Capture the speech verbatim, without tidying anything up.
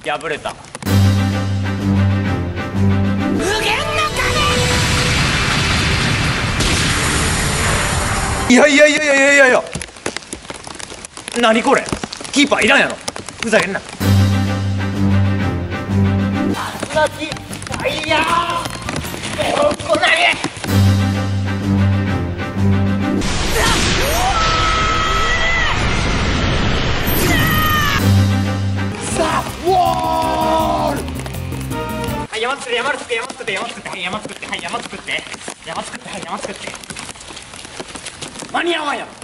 破れた。 無限のいやいやいやいやいやいやいや、何これ、キーパーいらんやろ、ふざけんな。 竜巻ファイヤー手をこ投げ。さあウォール。はい、山作って山作って山作って山作ってはい山作ってはい山作って山作ってはい山作って間に合わんやろ。